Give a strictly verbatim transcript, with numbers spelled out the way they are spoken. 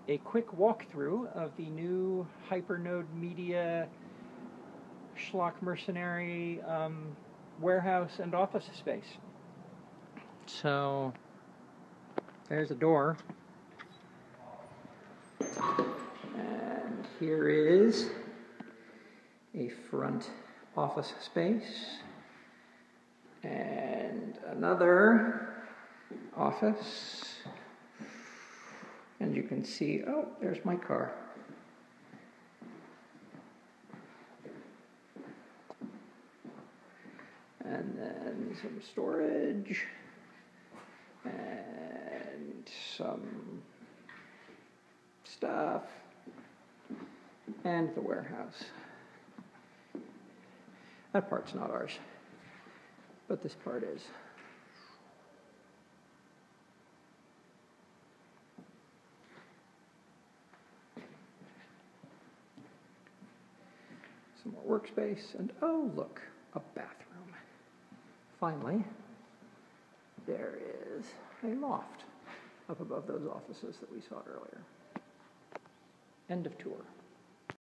a quick walkthrough of the new Hypernode Media Schlock Mercenary um, warehouse and office space. So there's a door, and here is a front office space and another office. And you can see, oh, there's my car. And then some storage and some stuff and the warehouse. That part's not ours, but this part is. Some more workspace, and oh, look, a bathroom. Finally, there is a loft up above those offices that we saw earlier. End of tour.